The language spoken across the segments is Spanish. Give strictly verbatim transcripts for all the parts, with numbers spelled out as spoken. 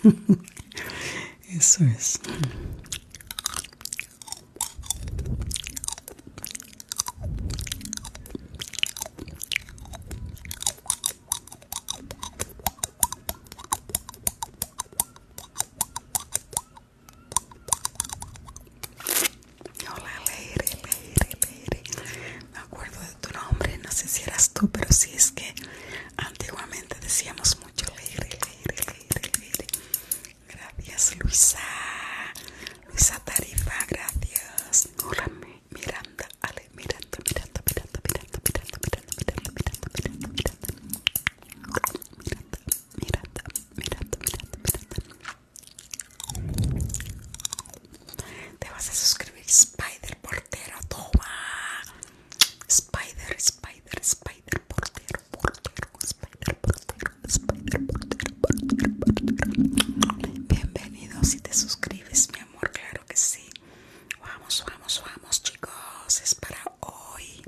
Eso es. Hola, Leire, Leire, Leire. Me acuerdo de tu nombre, no sé si eras tú, pero sí es que antiguamente decíamos mucho Leire, Leire, Leire, Leire. Gracias, Luisa. Luisa Tarifa, gracias. Hola, Miranda, Ale, Miranda, Miranda, Miranda, Miranda, Miranda, Miranda, Miranda, Miranda, Miranda, Miranda. Miranda, Miranda, Miranda, Miranda, Miranda. Te vas a suscribir, Spider Portero, toma. Spider, Spider, Spider Portero, Portero, Spider Portero, Spider Portero, Portero, Portero. Bienvenido si te suscribes, mi amor, claro que sí. Vamos, vamos, vamos, chicos, es para hoy.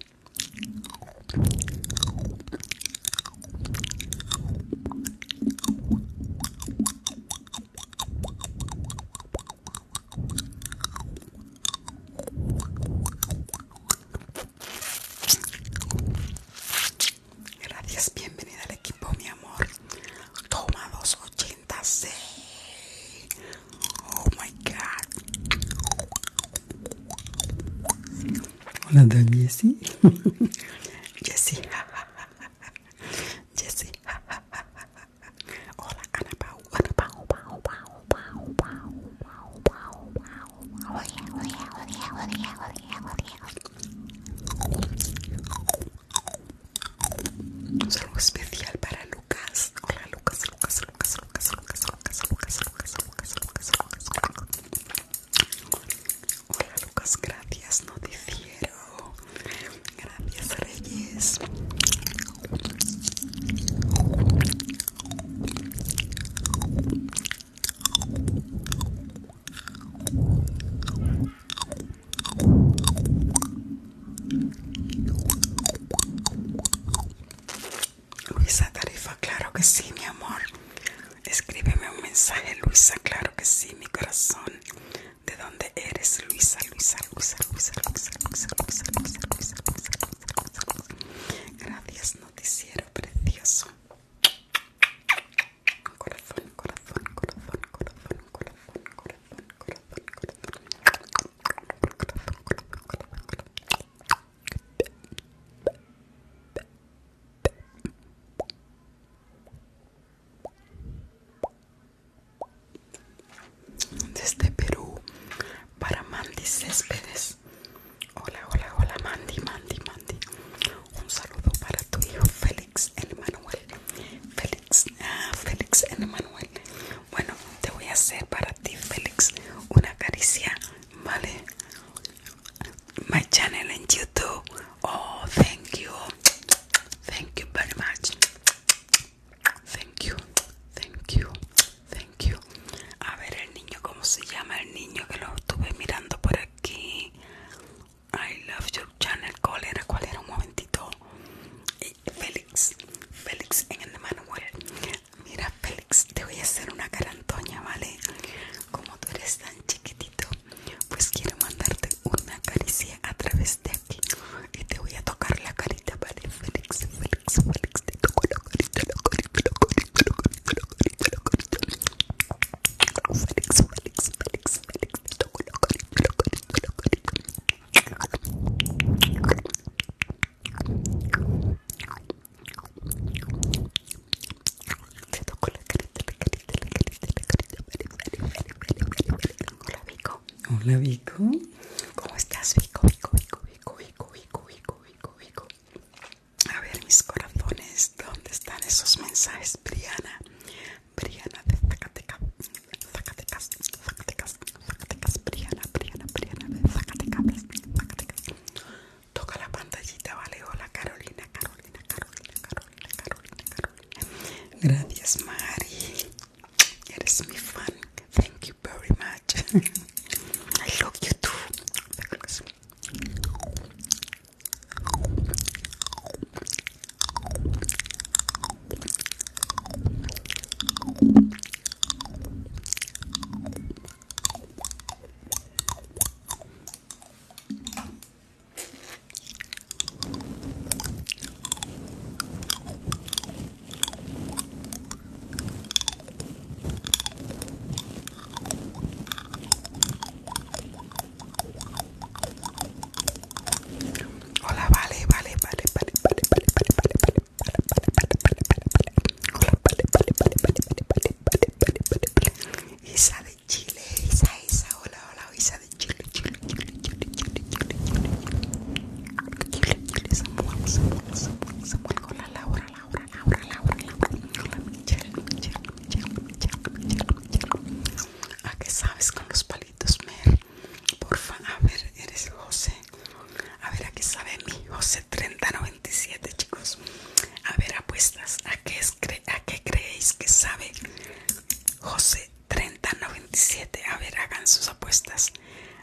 Gracias, bienvenida al equipo, mi amor. Toma dos ochenta seis. Oh my god. Hola, don Jessy. Jessy. Jessy. Hola, Ana Pau. Ana Pau, Pau, Pau, Pau, Pau, Pau, Pau, Pau. Oye, oye, oye, oye, oye, oye. Un saludo especial para Lucas. Hola, Lucas, Lucas, Lucas, Lucas, Lucas, Lucas, Lucas, Lucas, Lucas, Lucas, Lucas. Hola, Lucas, gracias, no difiero. Gracias, Reyes. Luisa Tarifa, claro que sí, mi amor. Escríbeme un mensaje, Luisa, claro que sí, mi corazón. ¿De dónde eres, Luisa? Luisa, Luisa, Luisa, Luisa, Luisa, Luisa, Luisa, Luisa, Luisa, Luisa. Gracias, noticiero precioso. Corazón, corazón, corazón, corazón, corazón, corazón, corazón, corazón. Desde Perú, para Mandy Céspedes. Hola, hola, hola, Mandy, Mandy, Mandy. Un saludo para tu hijo Félix Emanuel. Félix, ah, Félix Emanuel. Bueno, te voy a hacer para ti, Félix, una caricia, ¿vale? My channel en YouTube. Oh, thank you. Thank you very much. Thank you, thank you, thank you. A ver el niño, ¿cómo se llama el niño que lo estuve mirando por aquí? I love your channel. ¿Cuál era? ¿Cuál era? Un momentito. Eh, Félix, Félix en el Manuel. Mira, Félix, te voy a hacer una carantoña, ¿vale? Como tú eres tan chiquitito, pues quiero mandarte una caricia a través de aquí. Y te voy a tocar la carita, ¿vale? Félix, Félix, Félix, te toco la carita, la carita, la carita, la carita, la carita, la carita. Félix, Félix, Félix, Félix, te toco la carita, la carita, la carita. Te toco la carita, la carita, la carita, la carita. Hola, Vico. Hola, Vico. ¿Cómo estás, Vico? Vico, Vico, Vico, Vico, Vico, Vico, Vico, Vico. A ver, mis corazones, ¿dónde están esos mensajes? Briana, Briana de Zacatecas, Zacatecas, Zacatecas, Zacatecas, Briana, Briana, Briana de Zacatecas, Zacatecas. Toca la pantallita, vale. Hola, Carolina, Carolina, Carolina, Carolina, Carolina, Carolina. Gracias, Mari. Eres mi fan. Thank you very much. I love you too.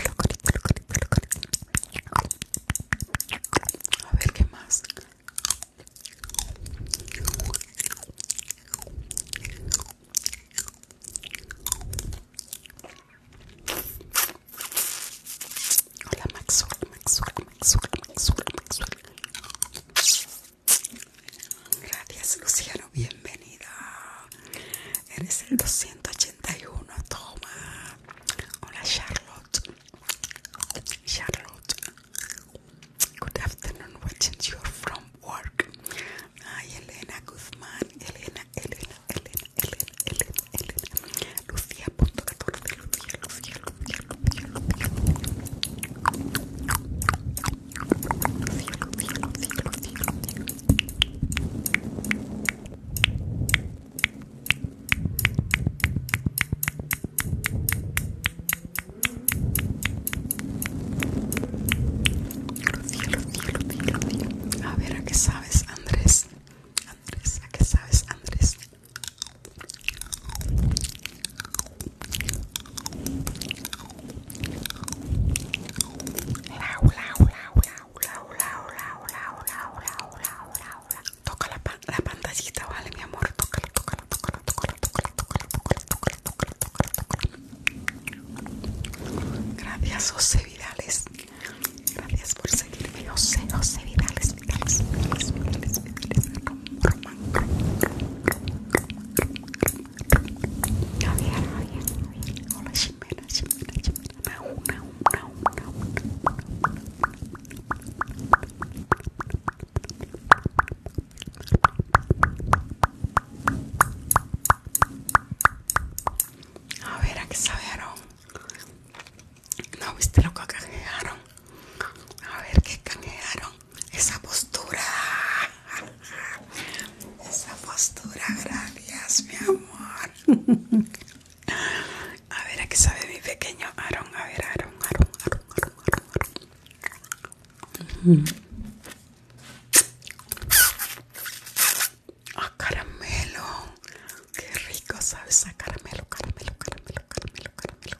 A ver qué más. Hola Maxwell, Maxwell, Maxwell, Maxwell, Maxwell. Gracias Luciano, bienvenida. Eres el doscientos ochenta y uno, toma. Hola Charlotte. Charlotte. Good afternoon, watching you from work. Ay, Elena Guzmán, Elena, Elena, Elena, Elena, Elena, Elena. Lucía, punto catorce, Lucía, Lucía, Lucía, Lucía, Lucía. Lucía, Lucía, Lucía, Lucía. A ver, ¿a qué sabes, Andrés? Andrés, ¿a qué sabes, Andrés? Lau, lau, lau, lau, lau, lau, lau, lau, lau, lau, lau, lau. Toca la, pan la pantallita, vale, mi amor. Tócala, tócala, tócala, tócala, tócala, tócala, tócala, tócala, tócala, tócala, tócala. Gracias, José Vidales. Gracias por seguirme, José, José Vidales, Vidales, Vidales, Vidales, Vidales. Román, Javier, Javier, Javier. Hola, Ximena, Ximena, Ximena. Nau, nau, nau, nau. A ver, ¿a qué sabieron? ¿No viste lo que canjearon? A ver, ¿qué canjearon? Esa postura. Esa postura, gracias, mi amor. A ver, ¿a qué sabe mi pequeño Aaron? A ver, Aaron, Aaron, Aaron, Aaron, Aaron, Aaron. Ah, caramelo. Qué rico, ¿sabes? A caramelo, caramelo, caramelo, caramelo, caramelo.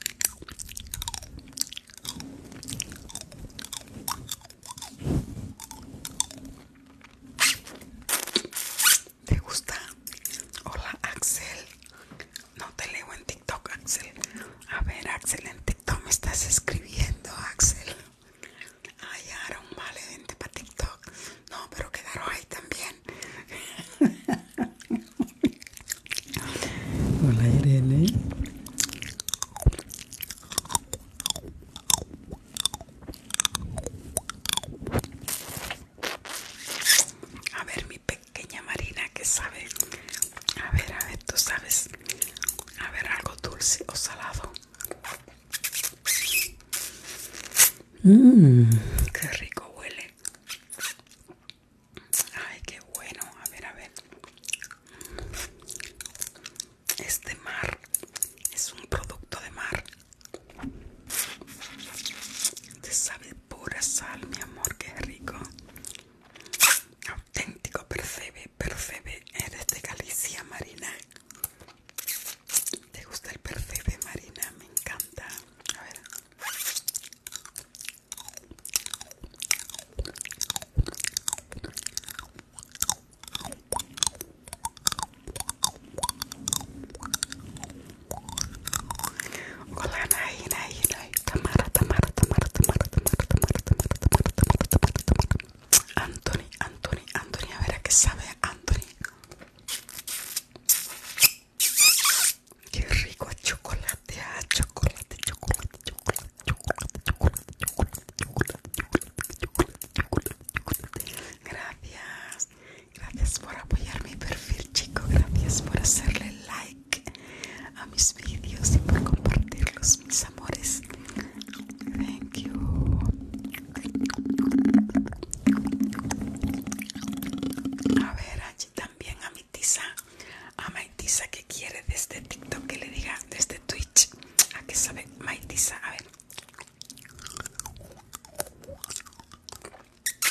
¿Te gusta? Hola, Axel. No te leo en TikTok, Axel. A ver, Axel, en TikTok me estás escribiendo, Axel. Ay, Aaron, vale, vente para TikTok. No, pero quedaron ahí también. Hola, Irene. A ver, mi pequeña Marina, ¿qué sabe? A ver, a ver, tú sabes. A ver, algo dulce o salado. Mmm, qué rico huele. Ay, qué bueno. A ver, a ver. Es de mar. Es un producto de mar. Te sabe pura sal, mi amor, qué rico. Auténtico, percebe, percebe. Eres de Galicia, Marina. ¿Te gusta el percebe, Marina? Me encanta. A ver.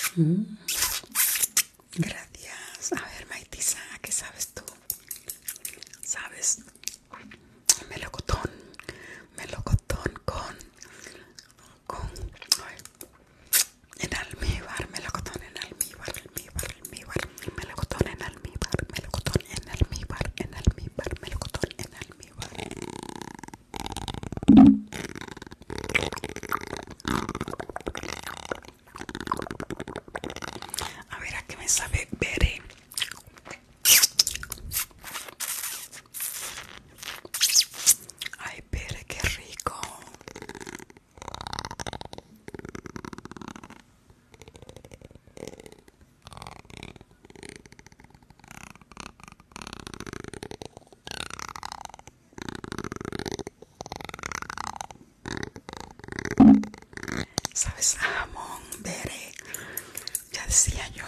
Mm. Gracias. A ver, Maitisa, ¿qué sabes tú? ¿Sabes? Melocotón. Melocotón con... con... ay, en almíbar. Melocotón en almíbar. Almíbar, almíbar. Melocotón en almíbar. Melocotón en almíbar. En almíbar. Melocotón en almíbar. A ver, ¿a qué me sabe? Veré. Ay, Pere, qué rico. ¿Sabes? Jamón, Bere. Ya decía yo.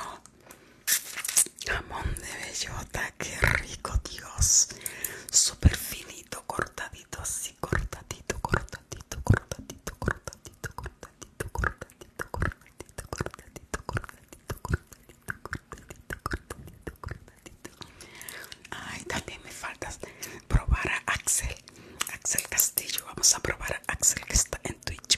Jamón de bellota, qué rico, Dios. Súper finito, cortadito, así, cortadito, cortadito, cortadito, cortadito, cortadito, cortadito, cortadito, cortadito, cortadito, cortadito, cortadito, cortadito, cortadito. Ay, también me falta probar a Axel. Axel Castillo. Vamos a probar a Axel que está en Twitch.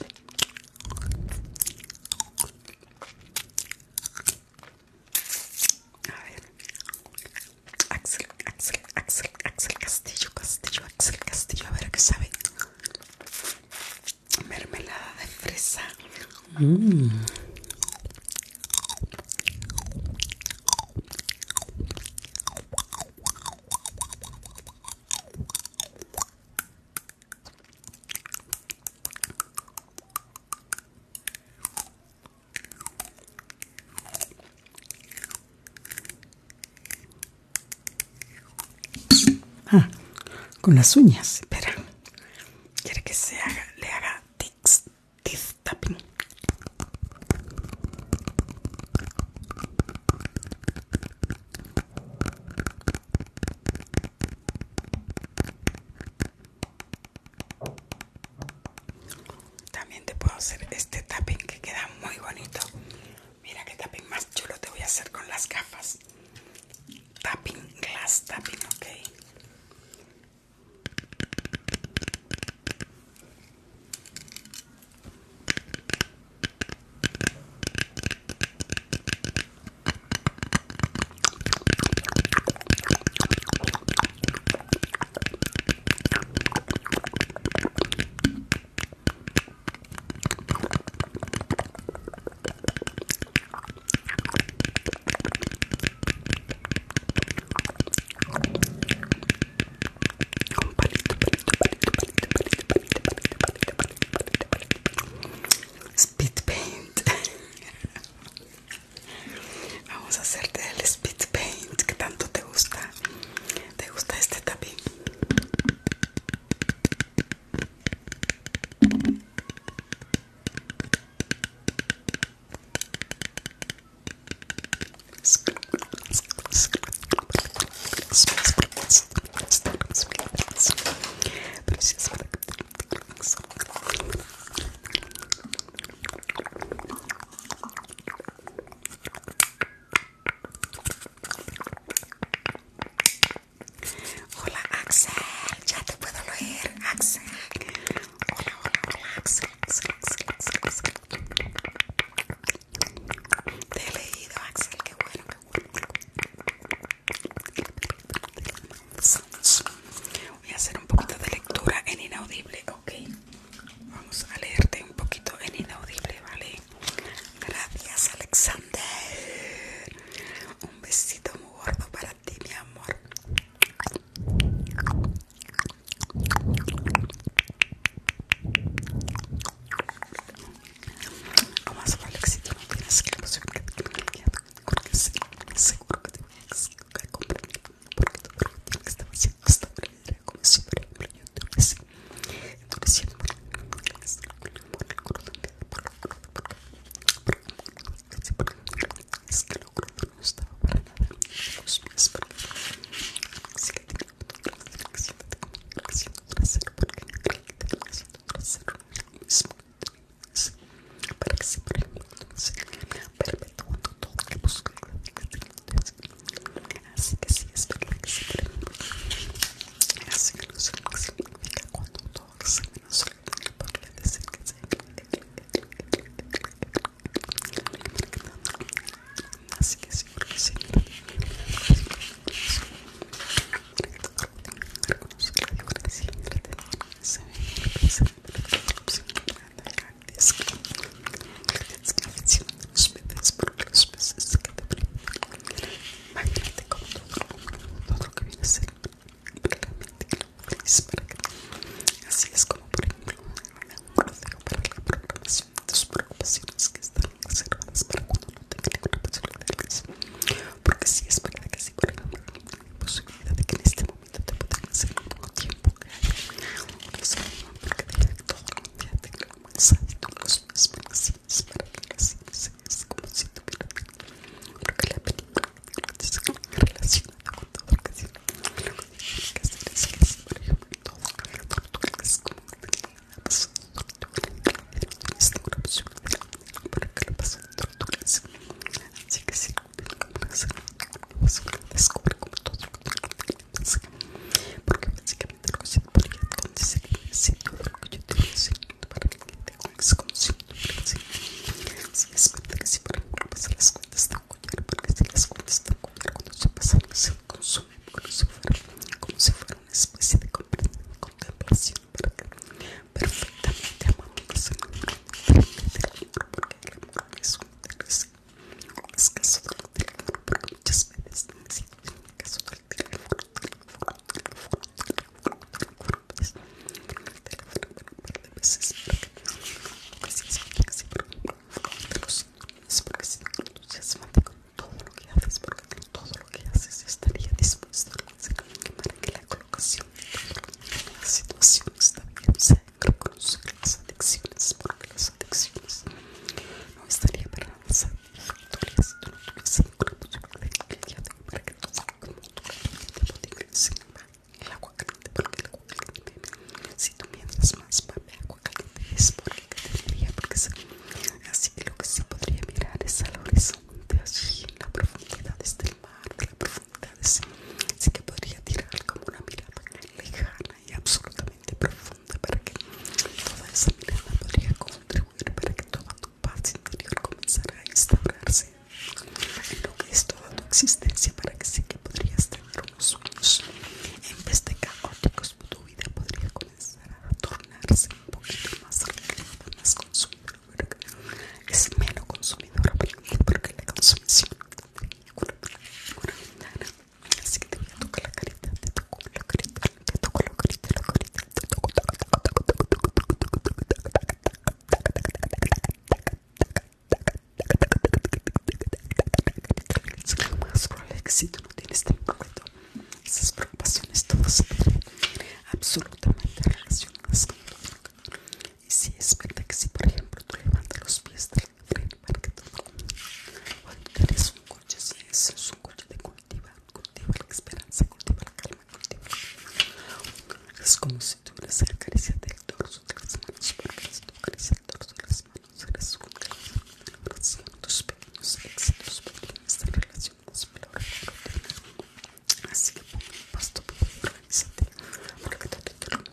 A ver. Axel, Axel, Axel, Axel Castillo, Castillo, Axel Castillo. A ver qué sabe. Mermelada de fresa. Mmm. Ah, con las uñas. Espera. Quiere que se haga, le haga tics, teeth tapping. También te puedo hacer este tapping que queda muy bonito. Mira qué tapping más chulo te voy a hacer con las gafas. Tapping, glass tapping, ok. calzadito en los pies, porque así es para que así es como si tuviera, porque la película es relacionada con todo lo que tiene que hacer, es que si por ejemplo todo el tortuga es como pues esta una opción para que lo pase de tortugas, así que si descubre como todo lo que porque básicamente lo que se podría acontecer es todo lo que yo te voy a decir para que te con ese conocimiento, porque si, si es verdad que si por ejemplo pasa las cuentas de un collar, porque si las cuentas de un collar cuando se pasan se consume como si fuera, como si fuera una especie de contemplación, para que perfectamente amamos el amor porque el amor es un interés escaso del amor, porque muchas veces necesito el caso del teléfono, teléfono, teléfono, teléfono, teléfono, pues, el teléfono, bueno, un par de veces, porque si es que si por ejemplo de los es porque si no entusiasmante con todo lo que haces, porque con todo lo que haces estaría dispuesto a hacer para que la colocación de todas las situaciones también se reconocer las adicciones, porque las adicciones no estaría para nada satisfactorias si tú no tuvieses ninguna posibilidad de que ya tengo para que todo como tú te podrías el agua caliente, porque el agua caliente si tú mientras más pape agua caliente es porque tendría, porque se, así que lo que sí podría mirar es al horizonte, allí en las profundidades del mar, de las profundidades, sí que podría tirar como una mirada lejana y absolutamente profunda para que toda esa mirada podría contribuir para que toda tu paz interior comenzara a instaurarse en lo que es toda tu existencia, para que sí que podrías tener unos sueños en vez de caóticos, tu vida podría comenzar a tornarse un poquito más relajada, más consumidora, es menos consumidora porque la consumición así que te voy a tocar la carita, te toco la carita, te toco la carita, la carita, te toco es más probable que si tú no tienes tiempo, esas preocupaciones todas se pueden absolutamente relacionadas con todo. Y si es verdad que si por ejemplo tú levantas los pies del freno para que todo cuando tienes un coche, si ese es un coche de cultiva, cultiva la esperanza, cultiva la calma, cultiva es como si tuvieras el caricia del torso de las manos, porque si tú acaricias el torso de las manos eres un caricia de tus pequeños éxitos podrían estar relacionados con la hora de rutina. Así que pongo un pasto y organízate porque te te lo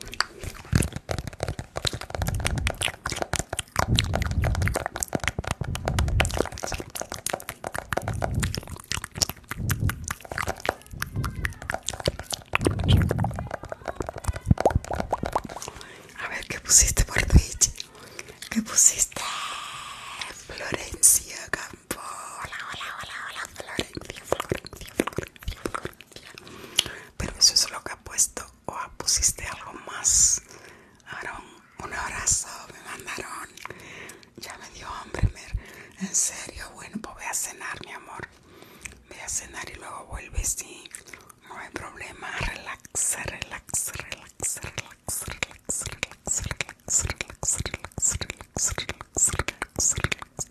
a ver qué pusiste por Twitch, qué pusiste Florencia Campo, hola, hola, hola, hola, Florencia, Florencia, Florencia, Florencia. Pero eso es lo que ha puesto, o pusiste algo más. Aaron, un abrazo me mandaron, ya me dio hambre, Mer, en serio. Bueno, pues voy a cenar, mi amor, voy a cenar y luego vuelves y no hay problema. Relax, relax, relax, relax, relax, relax, relax, relax, relax, relax, relax, relax, relax, relax.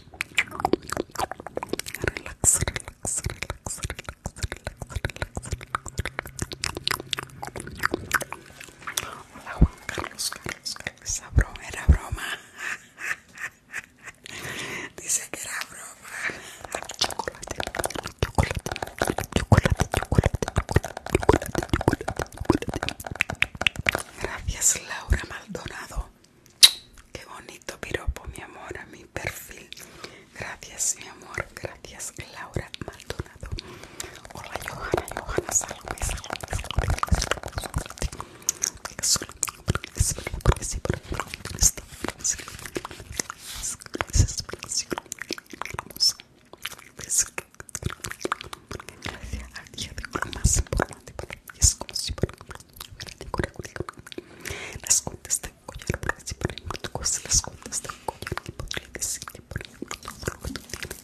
Relax, relax, relax, relax, hola Juan Carlos, Carlos, Carlos, esa broma era broma. Dice que era broma. Chocolate, chocolate, chocolate, chocolate, chocolate, chocolate, chocolate. Gracias Laura Maldonado. Qué bonito piropo, mi amor, a mi perfil. Gracias, mi amor. Gracias, Laura Maldonado. Hola, Johanna, Johanna, Salome, Salome, Salome. Más importante para mí es como si por ejemplo las cuentas de un collar, porque si por ejemplo tú coges las cuentas de un collar, que podría decir que por ejemplo todo lo que tú tienes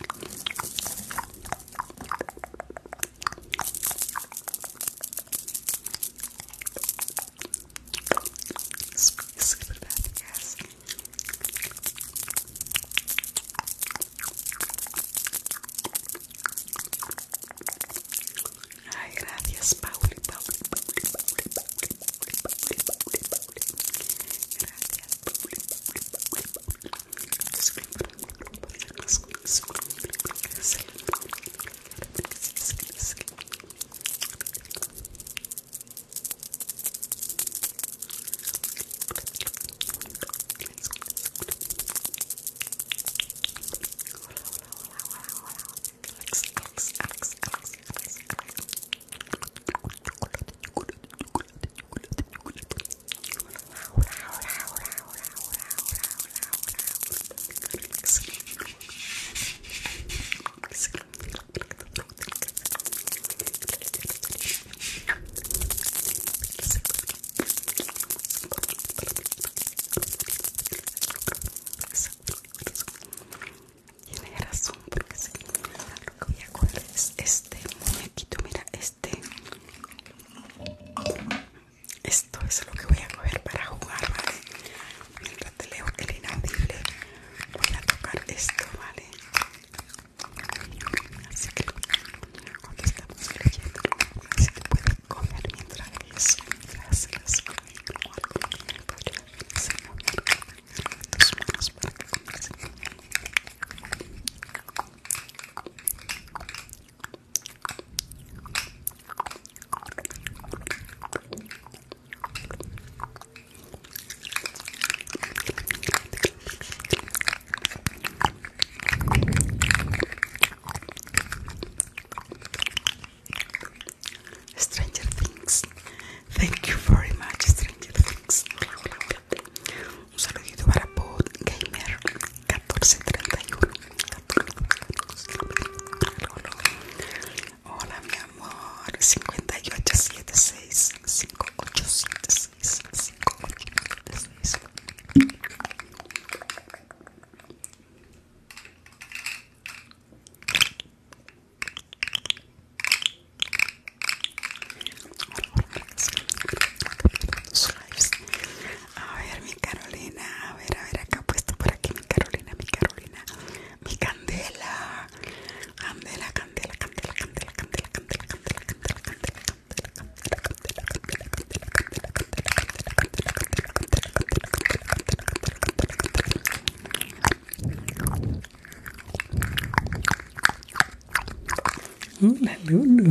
Hola, Lulu.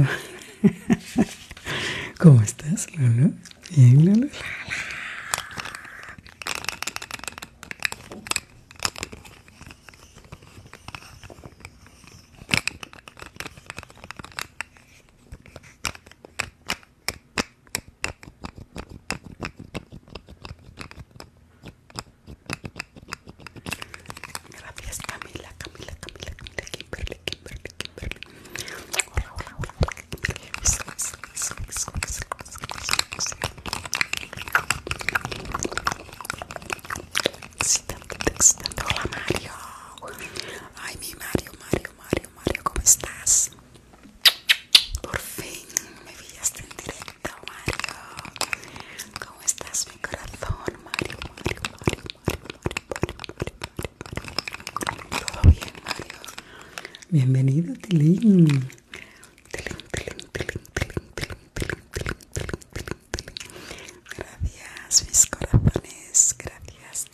¿Cómo estás, Lulu? Bien, Lulu. Gracias, Camila, Camila, Camila, Camila, Kimberly, Kimberly, Kimberly. Hola, hola, hola, hola, Kimberly. Sí, tanto texto. Hola, Mario. Ay, mi Mario, Mario, Mario, Mario, ¿cómo estás? Por fin me pillaste en directo, Mario. ¿Cómo estás, mi corazón, Mario, Mario, Mario, Mario, Mario, Mario, Mario, Mario? ¿Todo bien, Mario? Bienvenido, Tilín. Tilín, tilín, tilín, tilín, tilín, tilín, tilín, tilín, tilín, tilín. Gracias, mis corazones. Gracias.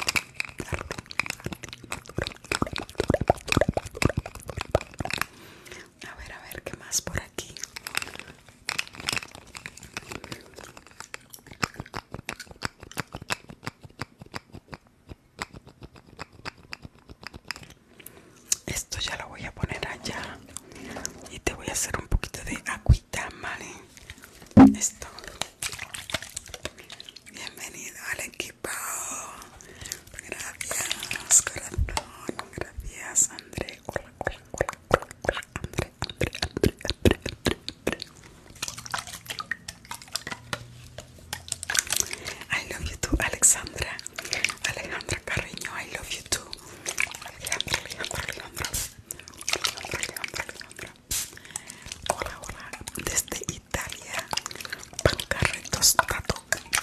A ver, a ver, ¿qué más por aquí? Esto ya lo voy a poner allá. Y te voy a hacer un poquito de agüita, ¿vale? Esto. Bienvenido al equipo. Gracias, corazón. Gracias, André. Hola, hola, hola, hola, hola. André, André, André, André, André, André. I love you too, Alexandra. Alejandra Carreño, I love you too. Alejandra, Alejandra, Alejandra. Alejandra, Alejandra, Alejandra. Hola, hola. Desde Italia. Pancarre tostado.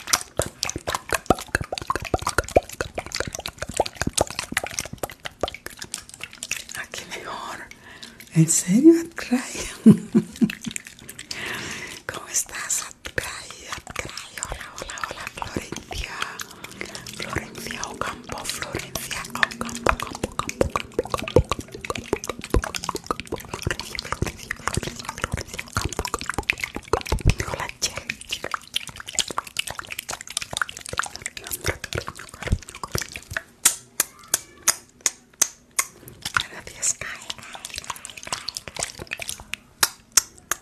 Aquí mejor. ¿En serio, Atray? ¿Cómo estás, Atray? Atray, hola, hola, hola, Florencia. Florencia Ocampo, Florencia Ocampo, Campo, Campo, Campo, Campo, Campo, Florencia, Florencia, Florencia, Florencia Ocampo, Campo, Campo, hola, Che. Gracias, Kai.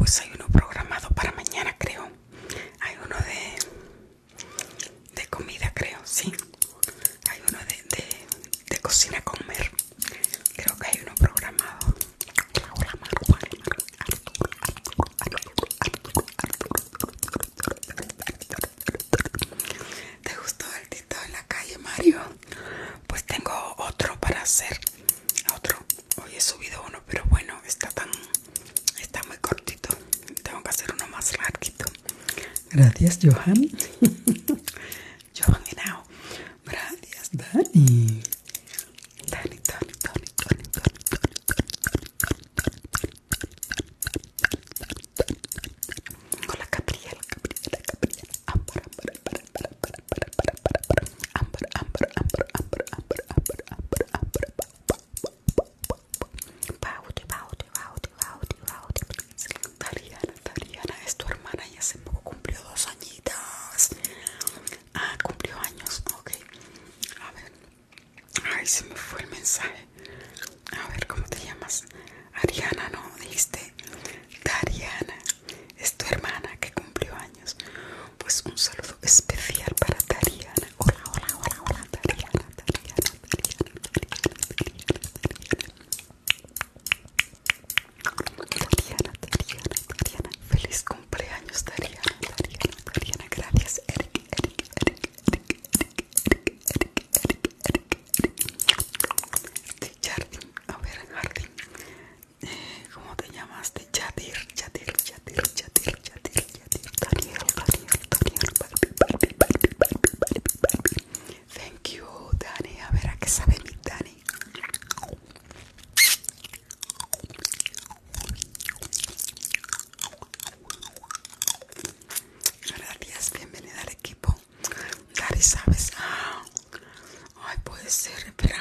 pues hay uno programado para mañana, creo. Hay uno de, de comida, creo, sí. Hay uno de, de, de cocina comer. Creo que hay uno programado. Hola, hola, Maru, Maru, Maru. ¿Te gustó el tito en la calle, Mario? Pues tengo otro para hacer. Otro. Hoy he subido uno, pero bueno, está tan... Está muy cortito. Tengo que hacer uno más larguito. Gracias, Johan. Johan Henao. Gracias, Dani. Dani, Dani, Dani, Dani, Dani, Dani, hola, Gabriela, Gabriela, Gabriela. Ámbar, ámbar, ámbar, ámbar, ámbar, ámbar, ámbar, ámbar, ámbar, ámbar, ámbar, ámbar, ámbar, ámbar, ámbar. Bauti, Bauti, Bauti, Bauti, Bauti. Tariana, Tariana, es tu hermana y hace poco cumplió dos añitos. Ah, cumplió años, ok. A ver. Ay, se me fue el mensaje. A ver, ¿cómo te llamas? Ariana, ¿no? Dijiste Tariana. Es tu hermana que cumplió años. Pues un saludo especial para Tariana. Hola, hola, hola, hola, Tariana, Tariana, Tariana, Tariana, Tariana, Tariana, Tariana. Feliz cumpleaños, Tariana, Tariana, Tariana. Gracias, Eric, Eric, Eric, Eric, de Jardín, a ver, Jardín, eh, ¿cómo te llamas? De Yadir, Yadir, Yadir, Yadir, Yadir, Yadir, Daniel, Daniel, Daniel, thank you, Dani, a ver, ¿a qué sabe mi Dani? Gracias, bienvenida al equipo. Dari, ¿sabes? Ah, ay, puede ser, espera.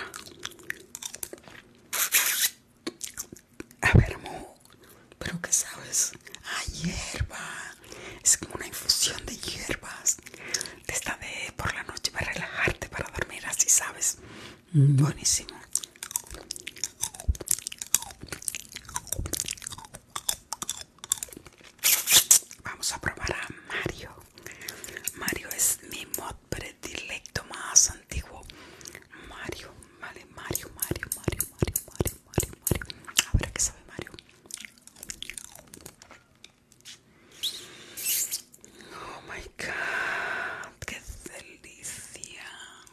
A ver, Mo, ¿pero qué sabes? Ah, hierba. Es como una infusión de hierbas. Esta de por la noche para relajarte, para dormir, así, ¿sabes? Mm. Buenísimo. Vamos a probar a Mario. Mario es mi mod predilecto más antiguo. Mario, vale, Mario, Mario, Mario, Mario, Mario, Mario, Mario. A ver a qué sabe Mario. Oh my god, qué delicia.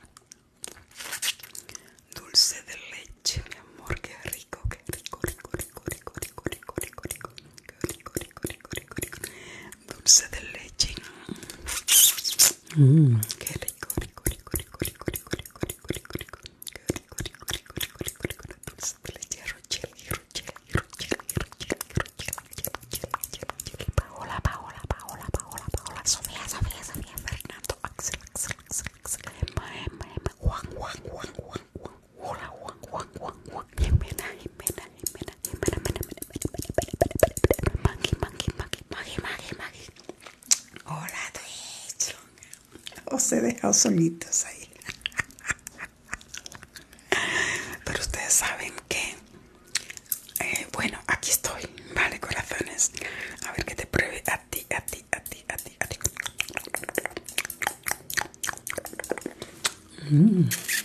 Dulce de leche, mi amor, qué rico, qué rico, rico, rico, rico, rico, rico, rico, rico, qué rico, rico, rico, rico, rico. Dulce de leche. Mmm, qué rico, rico, rico, rico, rico, rico, rico, rico, rico, rico, qué rico, rico, rico, rico, rico, rico, dulce de leche, Rochelle, Rochelle, Rochelle, Rochelle, Rochelle, Rochelle, Paola, Paola, Paola, Paola, Paola, Sofía, Sofía, Sofía, Fernando, Axel, Axel, Axel, Axel, Emma, Emma, Emma, Juan, Juan, Juan, Juan, Juan, hola, Juan, Juan, Juan, Juan, Jimena, Jimena, Jimena, Jimena, Jimena, Jimena, Maggie, Maggie, Maggie, Maggie, Maggie, Maggie. Hola, Twitch. Os he dejado solitos ahí. Pero ustedes saben que, eh, bueno, aquí estoy, vale, corazones. A ver que te pruebe a ti, a ti, a ti, a ti, a ti. Mm.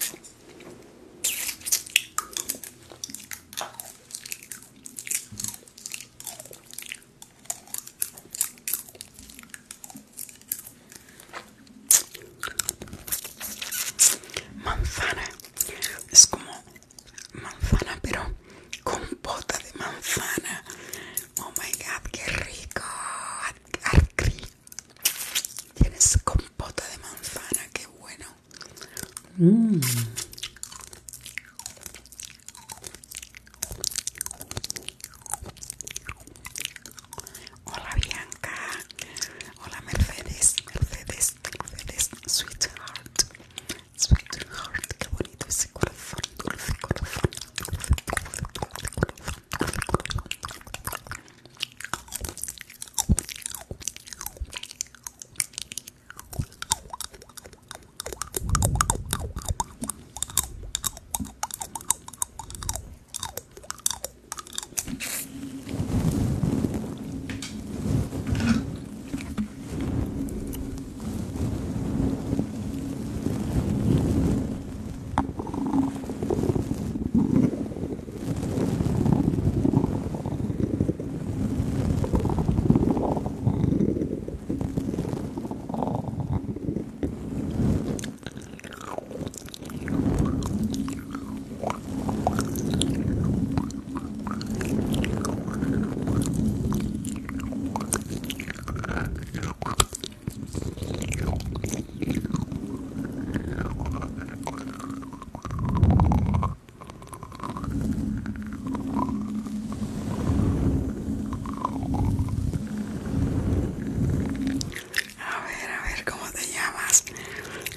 Manzana, es como manzana, pero compota de manzana. Oh my god, qué rico. Arcri. Tienes compota de manzana, qué bueno. Mm. Hola, Bianca. Hola, Mercedes, Mercedes, Mercedes, sweetheart, sweetheart, qué bonito ese corazón, dulce corazón, dulce, dulce, dulce corazón, dulce corazón.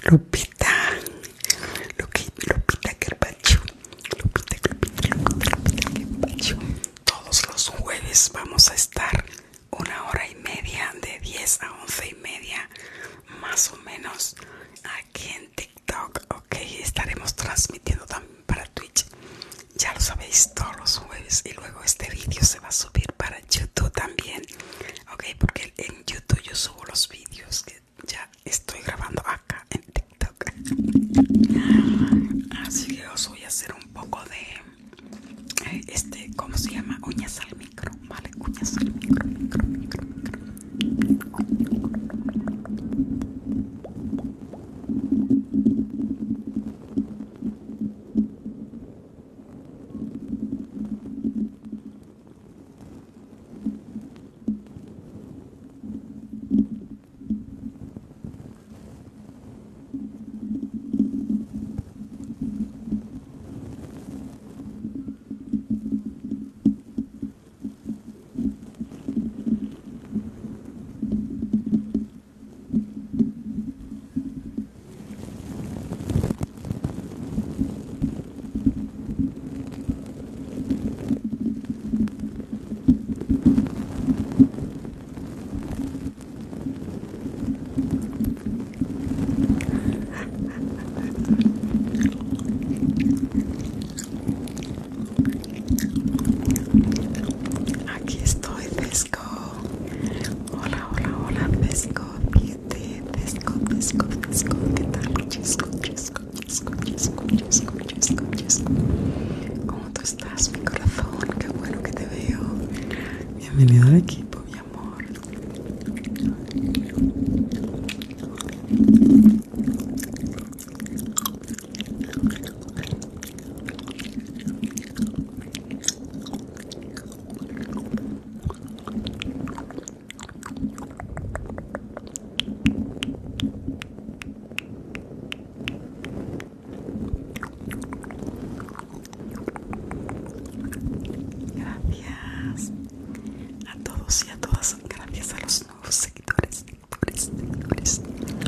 Lupita, Lupita, Lupita Carpaccio, Lupita, Lupita, Lupita, Lupita Carpaccio. Todos los jueves vamos a estar una hora y media, de diez a once y media, más o menos, aquí en TikTok. Ok, estaremos transmitiendo también para Twitch. Ya lo sabéis, todos los jueves. Y luego este vídeo se va a subir para YouTube también. Ok, porque en YouTube yo subo los vídeos que ya estoy grabando acá en TikTok. Así que os voy a hacer un poco de eh, este, ¿cómo se llama? Uñas al micro, vale, uñas al micro, micro, micro, micro. Aquí estoy, Desco. Hola, hola, hola, Desco. Fíjate, Desco, Desco, Desco. ¿Qué tal? Chisco, chisco, chisco, chisco, chisco, chisco, chisco. ¿Cómo tú estás, mi corazón? Qué bueno que te veo. Bienvenido al equipo, mi amor. Gracias a todos y a todas. Gracias a los nuevos seguidores. seguidores, seguidores.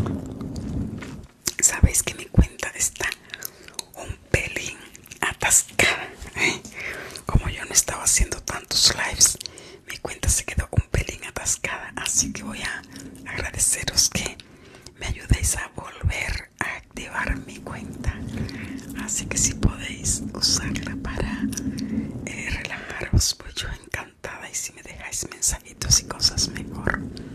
Sabéis que mi cuenta está un pelín atascada, ¿eh? Como yo no estaba haciendo tantos lives, mi cuenta se quedó un pelín atascada. Así que voy a agradeceros que me ayudéis a volver a activar mi cuenta. Así que si podéis usarla para eh, relajaros, pues yo encantada. Y si me dejáis mensajitos y cosas, mejor.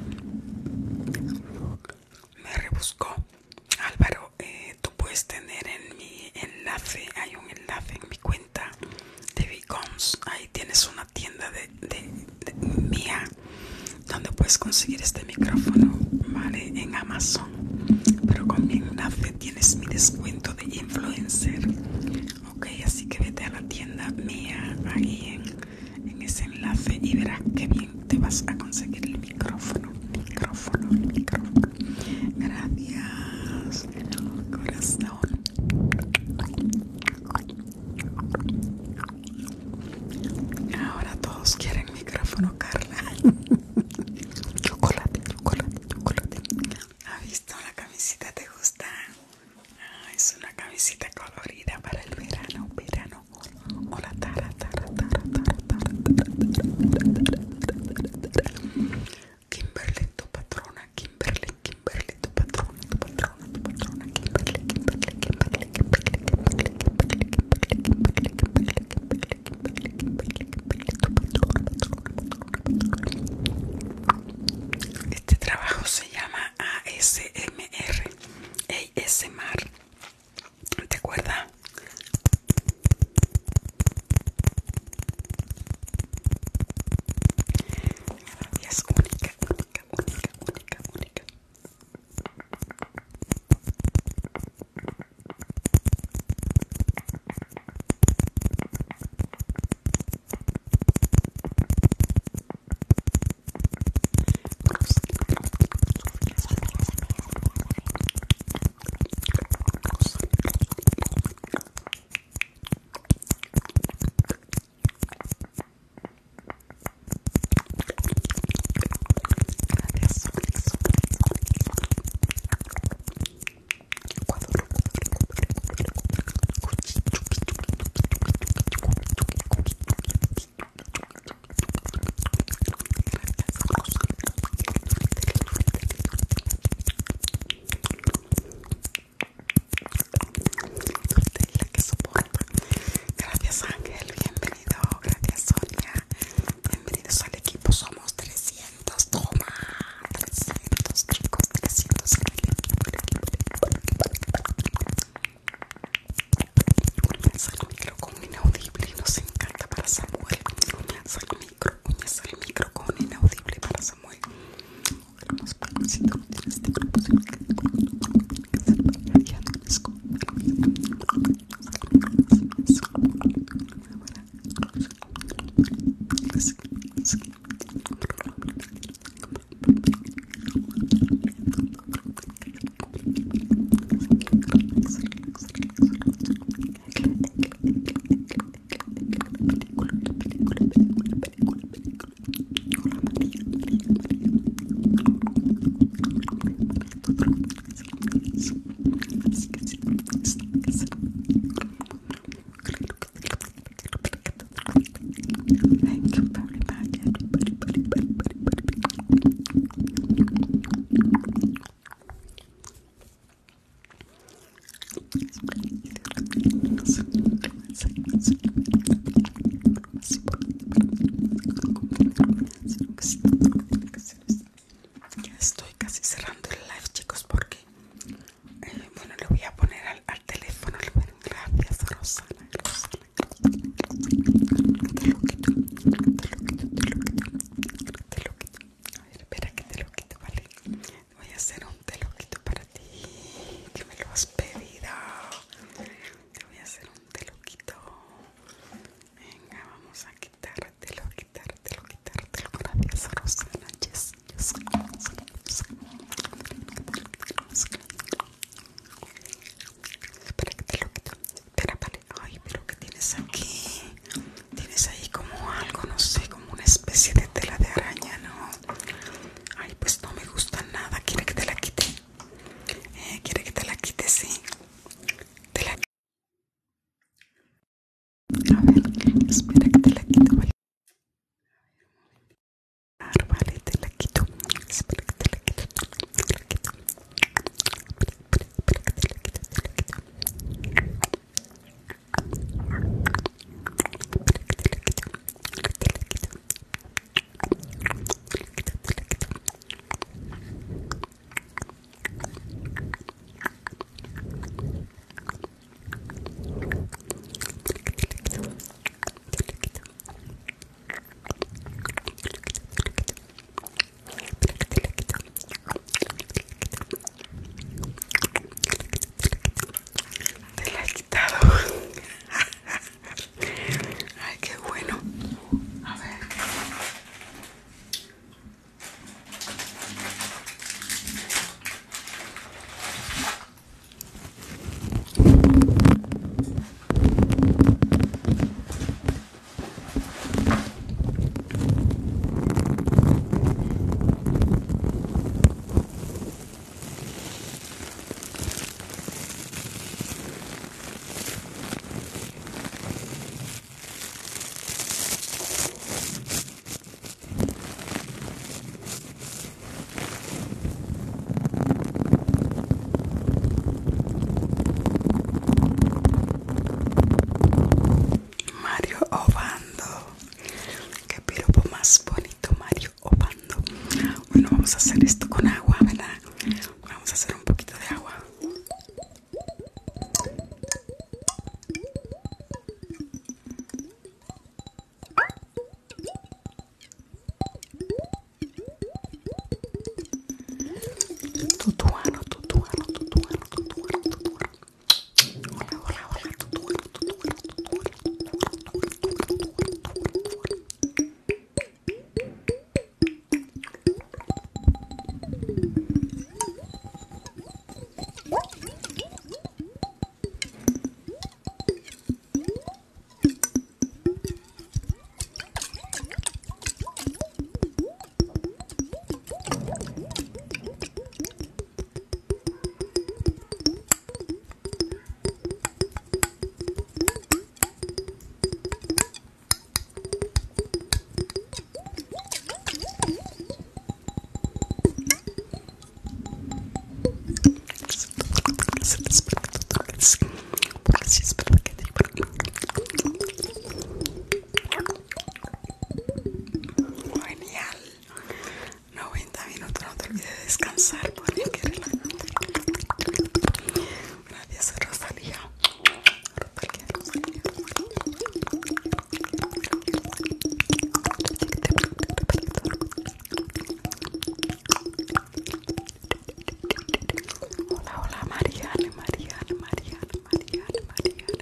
Me rebuscó Álvaro. Eh, tú puedes tener en mi enlace, hay un enlace en mi cuenta de Beacons. Ahí tienes una tienda de, de, de mía donde puedes conseguir este micrófono, vale, en Amazon. Pero con mi enlace tienes mi descuento de influencer. Ok, así que vete a la tienda mía ahí en, en ese enlace y verás que bien te vas a conseguir el micrófono. Micrófono, micrófono. Gracias, corazón. Ahora todos quieren micrófono, Carla. Chocolate, chocolate, chocolate. ¿Has visto la camiseta? ¿Te gusta? Ah, es una camiseta colorida para Te la he quitado. Ay, qué bueno. A ver. Mario Obando. Qué piropo más bonito, Mario Obando. Bueno, vamos a hacer esto con agua, ¿verdad? Vamos a hacer un poquito de agua. Tutuano, tutuano, tutuano, tutuano, tutuano. Hola, hola, hola, tutuano, tutuano, tutuano, genial. noventa minutos, no te olvides de descansar, porque que relajante. Gracias, Rosalía. Rosalía, Rosalía, hola, hola, Mariana, Mariana, Mariana, Mariana, Mariana,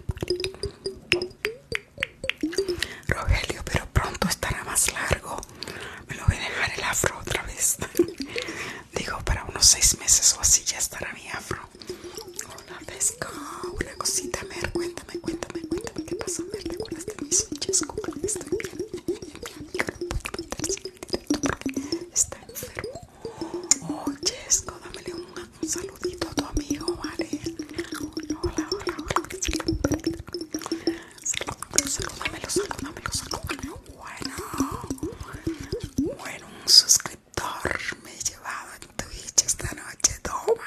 Mariana. Rogelio, pero pronto estará más largo. Me lo voy a dejar el afro otra vez. Digo, para unos seis meses o así ya estará mi afro. Hola, let's go. Una cosita, Mer, cuéntame, cuéntame, cuéntame qué pasó, Mer. ¿Te acuerdas de mi Chesco? Estoy bien. Mi amigo no puede meterse en el directo porque está enfermo. Oh, Chesco, dámele un, un saludito a tu amigo, ¿vale? Hola, hola, hola. Salúdamelo, salúdamelo, salúdamelo, salúdamelo. Bueno, bueno, un suscriptor me he llevado en Twitch esta noche, toma.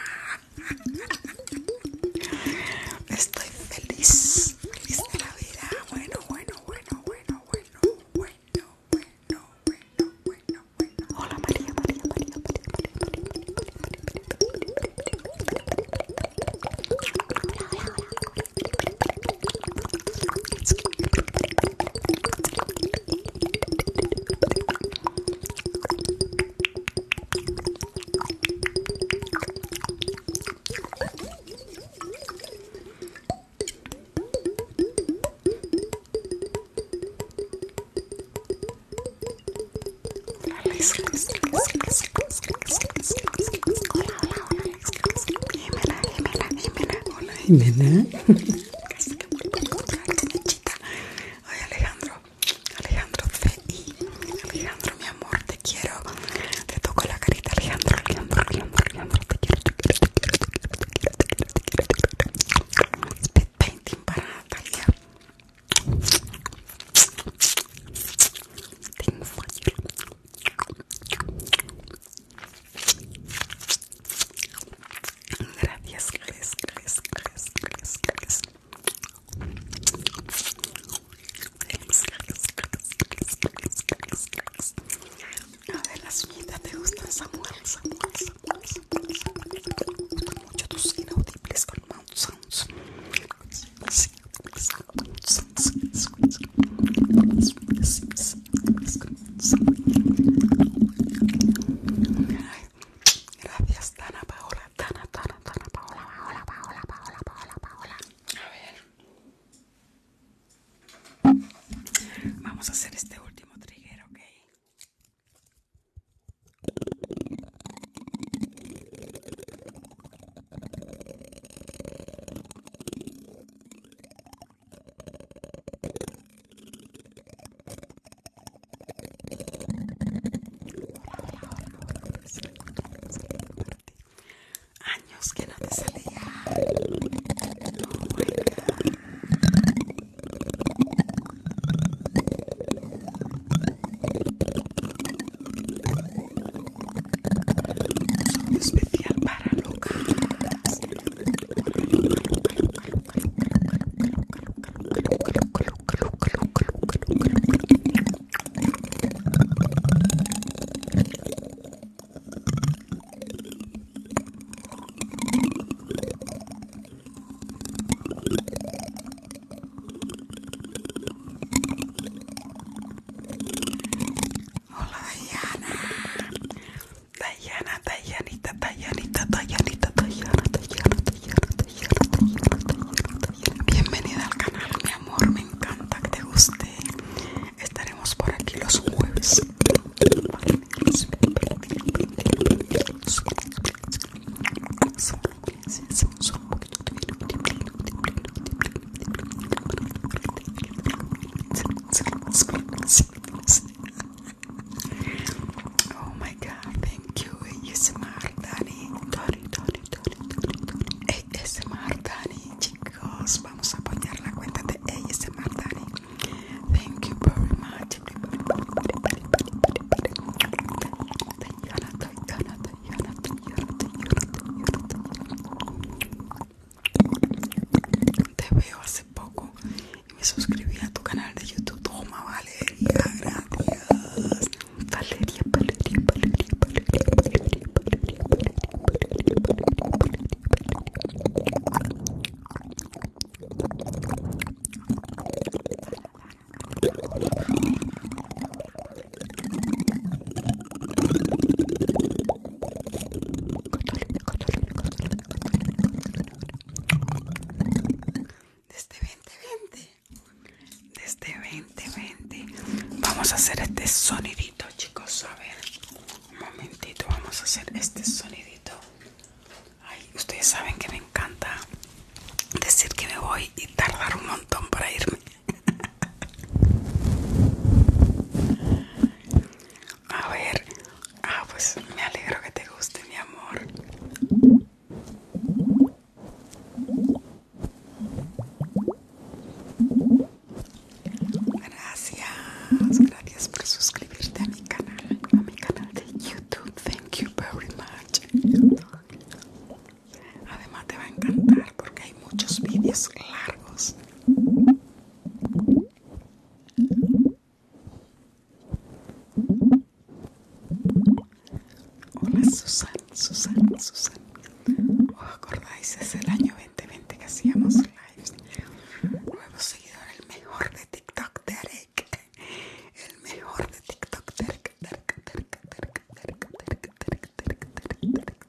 Estoy feliz, feliz de la vida. Bueno, bueno, bueno, bueno, bueno, bueno, bueno, bueno, bueno, bueno. Hola, María, María, María, María, María, María, María, hola, Jimena. Casi que vuelvo a encontrar Chinechita. Ay, Alejandro, Alejandro C I. Alejandro, mi amor, te quiero. Te toco la carita, Alejandro, Alejandro, Alejandro, Alejandro, te quiero, te quiero, te quiero, te quiero, te quiero, te quiero, te quiero, te quiero. Speed painting para Natalia. Tengo fire. gustan, Samuel, Samuel, Samuel, Samuel, Samuel. Me gustan mucho tus inaudibles con mouth sounds. Gracias, Dana Paola, Dana, Dana, Dana Paola, Paola, Paola, Paola, Paola, Paola. A ver, vamos a hacer este último trigger, ¿ok? Años que no te salía. Oh my God. Soy especial para Lucas. Hola, Diana. Diana, Dianita, Dianita, Dianita, Diana, Diana, Diana, Diana. Bienvenida al canal, mi amor. Me encanta que te guste. Estaremos por aquí los jueves. Oh my God, thank you, A S M R Dani, Dani, Dani, Dani, Dani, A S M R Dani, chicos, vamos a apoyar la cuenta de A S M R Dani. Thank you very much. Te veo hace poco y me suscribí a tu canal de YouTube. Toma, Valeria, gracias. Valeria, Valeria, Valeria, Valeria, Valeria, Valeria, desde veinte veinte, desde veinte veinte, vamos a hacer este sonidito, chicos. A ver, un momentito, vamos a hacer este sonidito. Ay, ustedes saben que me encanta decir que me voy y tardar un montón para irme. A ver, ah, pues me alegro que te guste, mi amor. Gracias, gracias por suscribirte a mi canal, a mi canal de YouTube. Thank you very much. Además te va a encantar porque hay muchos vídeos largos. Hola, Susan, Susan, Susan. ¿Os acordáis? Es el año veinte veinte que hacíamos lives. Nuevo seguidor, el mejor de TikTok, Derek. El mejor de TikTok, Derek, Derek, Derek, Derek, Derek, Derek, Derek, Derek, Derek,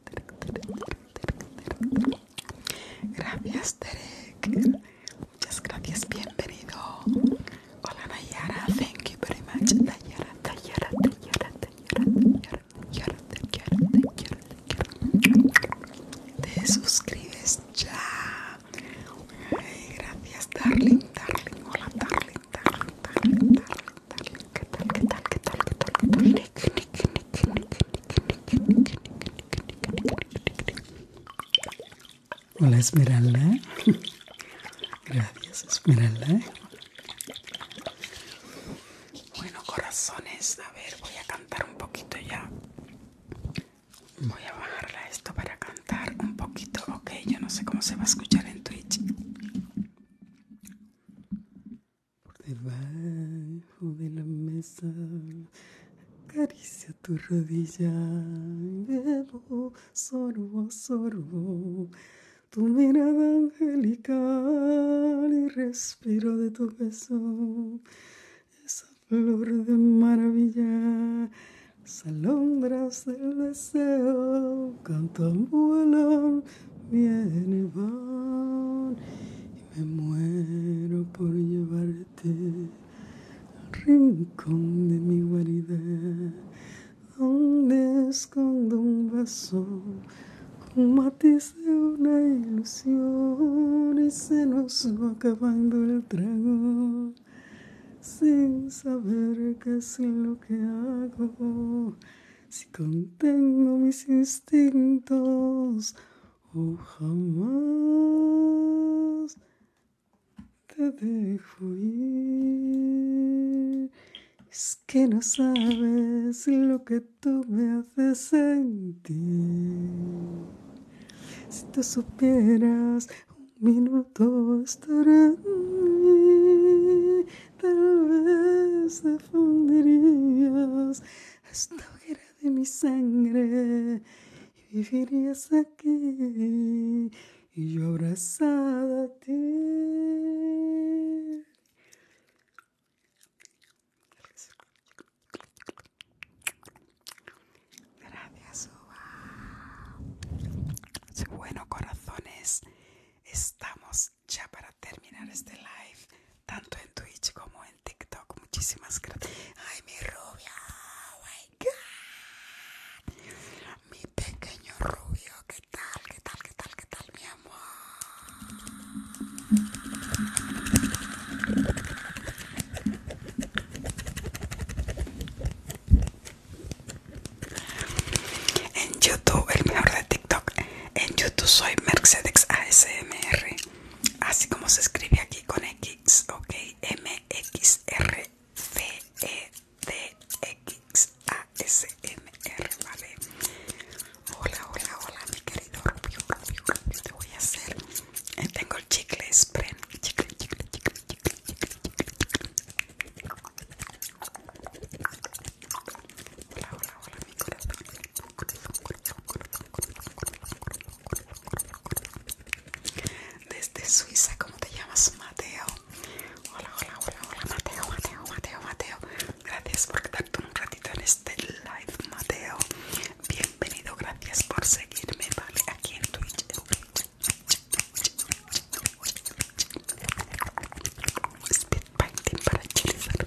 Derek. Gracias, Derek. Muchas gracias, bienvenido. Hola, Nayara, thank you very much. Nayara, Nayara, Nayara, Nayara, Nayara, Nayara, Nayara, Nayara, Nayara. Te suscribes ya. Ay, gracias, darling, darling. Hola, darling, darling, darling, darling, darling. ¿Qué tal, qué tal, qué tal, qué tal, qué tal? Nick, Nick, Nick, Nick, Nick, Nick, Nick, Nick, hola, Esmeralda. Gracias, Esmeralda. Bueno, corazones, a ver, voy a cantar un poquito ya. Voy a bajarla a esto para cantar un poquito. Ok, yo no sé cómo se va a escuchar en Twitch. Por debajo de la mesa acaricia tu tu rodilla y bebo sorbo a sorbo tu mirada angelical y respiro de tu beso. Esa flor de maravilla, las alondras del deseo cantan, vuelan, vienen y van, y me muero por llevarte al rincón de mi guarida, donde escondo un beso con matiz de una ilusión y se nos va acabando el trago sin saber qué es lo que hago, si contengo mis instintos o jamás te dejo ir. Es que no sabes lo que tú me haces sentir. Si tú supieras, un minuto estaré en mí, tal vez te fundirías a esta hoguera de mi sangre y vivirías aquí y yo abrazada a ti. Gracias, bueno, corazones, estamos ya para terminar este live, tanto en Twitch como en TikTok. Muchísimas gracias. Ay, mi rubia, oh my God, mi pequeño rubio, ¿qué tal? ¿Qué tal? ¿Qué tal? ¿Qué tal, mi amor? En YouTube, el mejor de TikTok. En YouTube soy Mercedes A S M R, así como se escribe aquí con X, ok, M X R C E D X A S M R, ¿vale? Hola, hola, hola, mi querido rubio, rubio, rubio, te voy a hacer, eh, tengo el chicle spray, chicle, chicle, chicle, chicle, chicle, chicle. Hola, hola, hola, mi corazón, corazón, corazón, corazón, corazón, desde Suiza. ¿Cómo te llamas? Mateo. Hola, hola, hola, hola, Mateo, Mateo, Mateo, Mateo. Gracias por quedarte un ratito en este live, Mateo. Bienvenido, gracias por seguirme, vale, aquí en Twitch. Speed painting para Jennifer.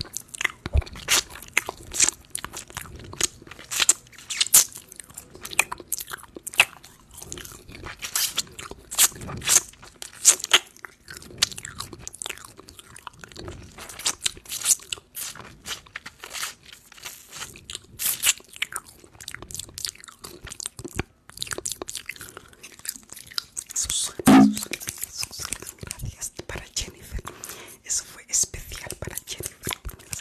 Gracias para Jennifer. Eso fue especial para Jennifer.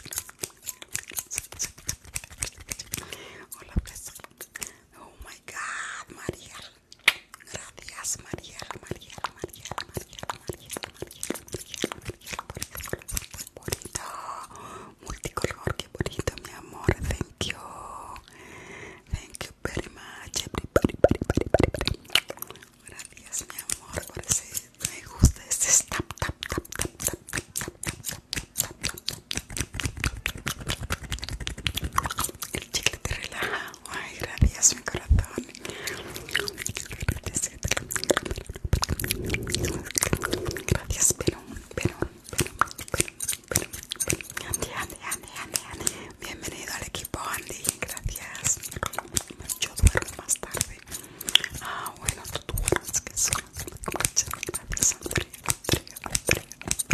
Hola, beso. Oh my God, Mariel. Gracias, Mariel, Mariel, Mariel, Mariel, Mariel, Mariel, Mariel, Mariel, por el corazón tan bonito. Multicolor, qué bonito, mi amor. Thank you. Thank you very much. Everybody, everybody, everybody, everybody. Gracias, mi amor, por ese me gusta, ese tap, tap, tap, tap, tap, tap, tap, tap, tap, tap, tap. El chicle te relaja. Ay, gracias, mi corazón. Gracias, Perón, Perón, Perón, Perón, Perón, Andy, Andy, Andy, Andy, Andy. Bienvenido al equipo, Andy. Gracias. Yo duermo más tarde. Ah, bueno, tú duermes, que son. Gracias, Andrea, Andrea, Andrea,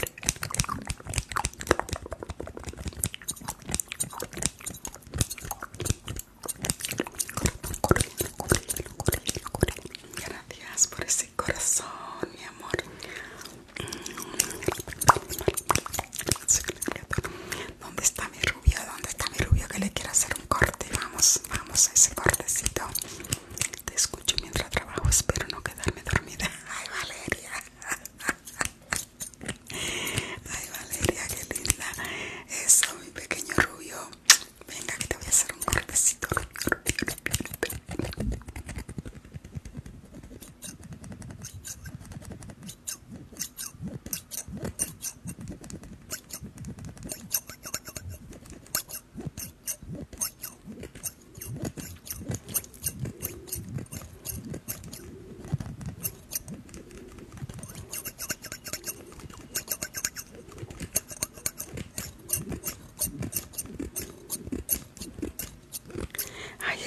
gracias por ese corazón, mi amor. ¿Dónde está mi rubio? ¿Dónde está mi rubio que le quiero hacer un corte? Vamos, vamos a ese cortecito. Te escucho mientras trabajo, espero no quedarme dormida. Ay, Valeria. Ay, Valeria, qué linda. Eso, mi pequeño rubio. Venga, que te voy a hacer un cortecito, rubio.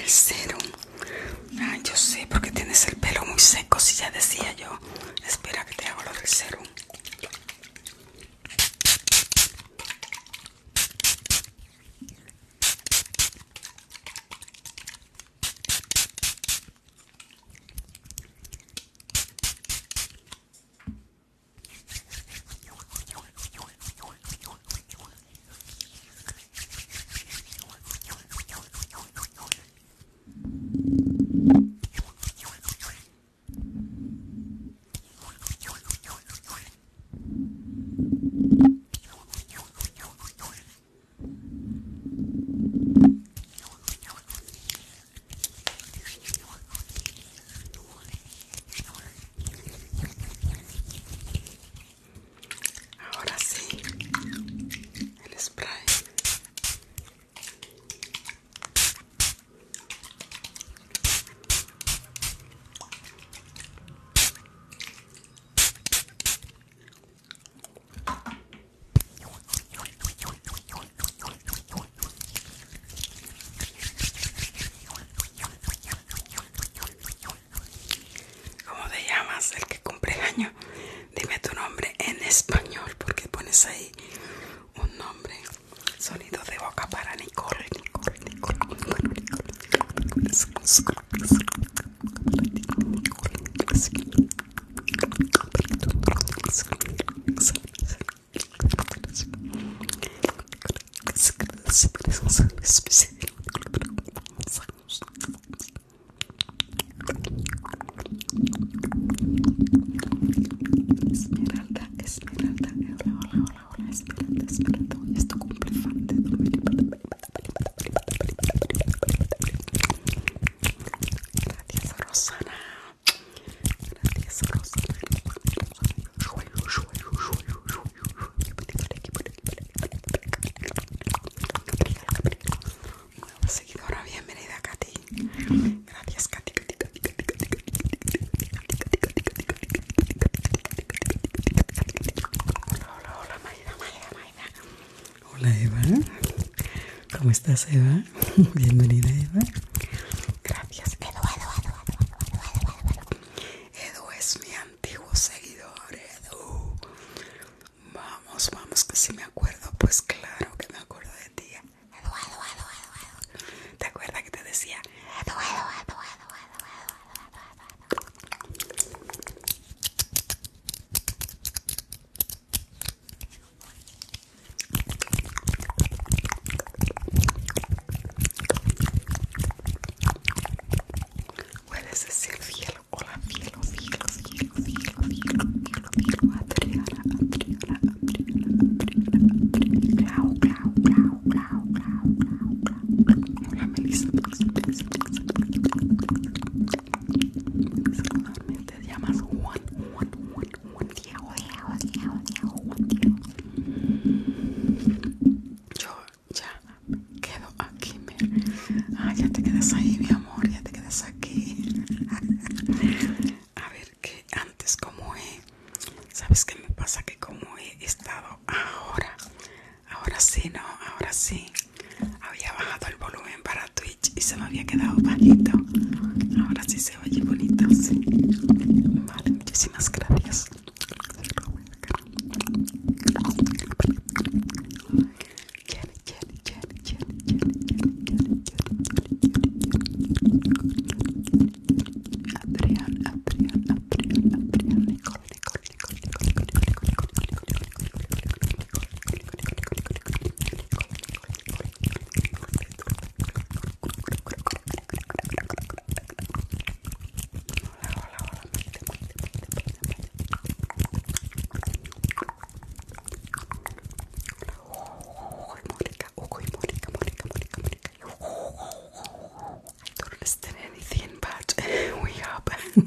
serum. Ah, yo sé, porque tienes el pelo muy seco, si ya decía yo. Espera que te hago lo del serum. Ahora sí, el spray. ¿Cómo te llamas? El que cumple el año. Dime tu nombre en español, porque pones ahí un nombre. Sonido de boca para Nicole. Nicole, Nicole, Nicole, Nicole. Esmeralda, Esmeralda, hola, hola, hola, hola, Esmeralda, Esmeralda, hoy es tu cumplefante. Gracias, Rosana. Gracias, Rosana. Nueva seguidora, bienvenida, Katy. Gracias, Katy, Katy, Katy, Katy, Katy, Hola, hola, hola, Maida, Maida, Maida. Hola, Eva. ¿Cómo estás, Eva? Bienvenida, Eva. Gracias, Edu, Edu, Edu, Edu, Edu, Edu, Edu es mi antiguo seguidor, Edu. Vamos, vamos, que si me acuerdo, pues claro que me acuerdo de ti. Edu, Edu, Edu, Edu, Edu. ¿Te acuerdas que te decía? Edu, Edu, Edu, Edu, Edu, puedes decir cielo, hola, cielo, cielo, cielo, cielo, cielo, cielo, cielo, Adriana, Adriana, Adriana, Adriana, Clau, Clau, Clau, Clau, Clau, Clau, Clau. Hola, Melissa, Melissa, Melissa, Melissa, Melissa, te llamas Juan, Juan, Juan, Juan Diego, Diego, Diego, Diego, Juan Diego. Yo ya me quedo aquí, me... Ah, ya te quedas ahí, mi amor, ya te quedas aquí. A ver, que antes como he... ¿Sabes qué me pasa? Que como he estado ahora, ahora sí, no, ahora sí, había bajado el volumen para Twitch y se me había quedado bajito. Ahora sí se oye bonito, sí. Vale, muchísimas gracias. Jenny, Jenny, Jenny, Jenny, Jenny, Jenny, Jenny, Adrián, Adrián, Adrián, Adrián, Nicole, Nicole, Nicole, Nicole, Nicole, Mónica, Hugo y Mónica, Mónica, Mónica, Mónica. I don't listen anything, but we have.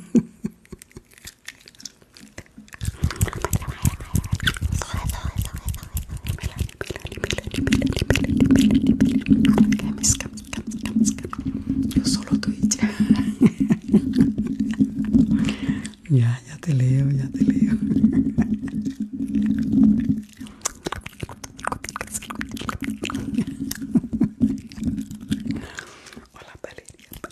Yo solo Twitch. Ya, ya te leo, ya te leo. Hola, Valeria.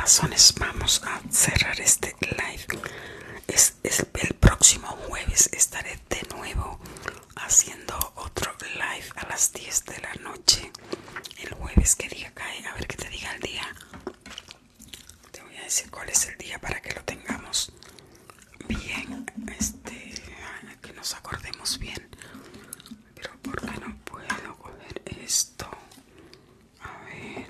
corazones, vamos a cerrar este live. Es, es el próximo jueves estaré de nuevo haciendo otro live a las diez de la noche. El jueves, ¿qué día cae? A ver que te diga el día. Te voy a decir cuál es el día para que lo tengamos bien, este, que nos acordemos bien. Pero ¿por qué no puedo coger esto? A ver,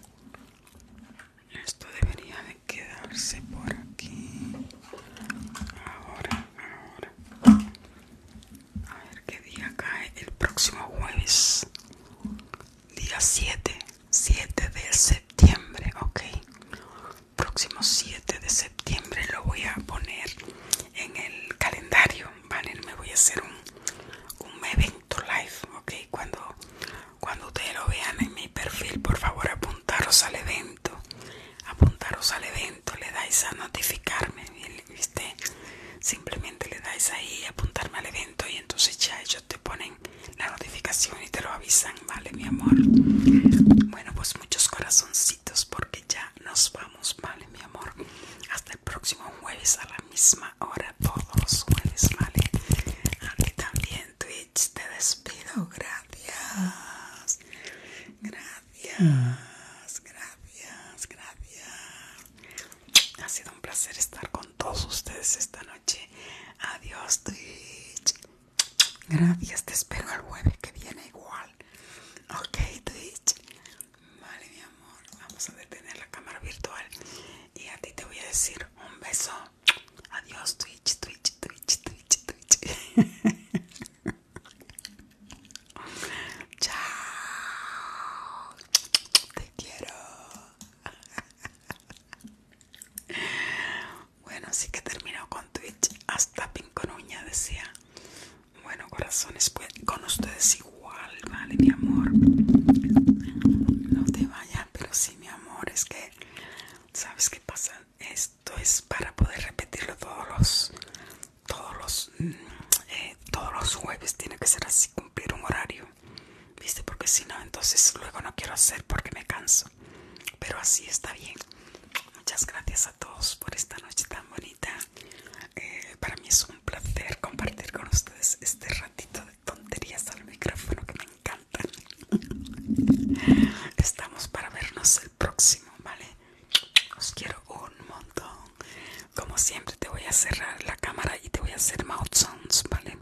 esto debería de quedarse por aquí. Ahora, ahora. A ver qué día cae el próximo jueves. Día siete, siete de septiembre, ok. Próximo siete de septiembre lo voy a poner en el calendario, ¿vale? Me voy a hacer un, un evento live, ok. Cuando, cuando ustedes lo vean en mi perfil, por favor apuntaros al evento. Apuntaros al evento, le dais a notificarme, ¿viste? Simplemente le dais ahí apuntarme al evento y entonces ya ellos te ponen la notificación y te lo avisan, ¿vale, mi amor? Bueno, pues muchos corazoncitos porque ya nos vamos, ¿vale, mi amor? Hasta el próximo jueves a la misma hora, todos los jueves, ¿vale? Aquí también Twitch, te despido, gracias. Gracias, gracias, gracias. Ha sido un placer estar con todos ustedes esta noche. Adiós, Twitch. Gracias, te espero el jueves que viene igual. Ok, Twitch. Vale, mi amor, vamos a detener la cámara virtual. Y a ti te voy a decir un beso. Adiós, Twitch, Twitch, Twitch, Twitch, Twitch. Chao. Te quiero. Bueno, así que termino con Twitch. Hasta Pincoruña, decía. Bueno, corazones, pues con ustedes igual, vale, mi amor. No te vayas, pero sí, mi amor, es que, ¿sabes qué pasa? Esto es para poder repetirlo todos los, todos los, eh, todos los jueves. Tiene que ser así, cumplir un horario, ¿viste? Porque si no, entonces luego no quiero hacer porque me canso. Pero así está bien. Muchas gracias a todos por esta noche tan bonita. Eh, para mí es un placer compartir con ustedes este ratito de tonterías al micrófono que me encantan. Estamos para vernos el próximo, ¿vale? Os quiero un montón. Como siempre te voy a cerrar la cámara y te voy a hacer mouth sounds, ¿vale?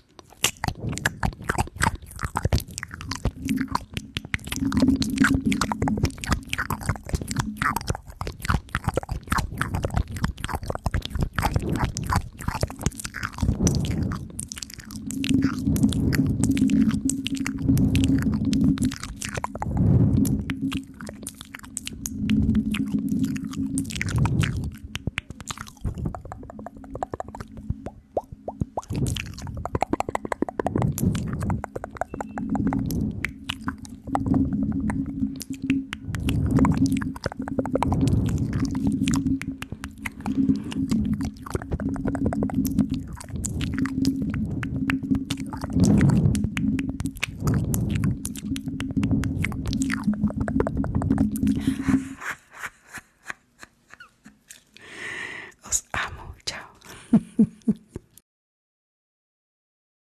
Os amo, chao.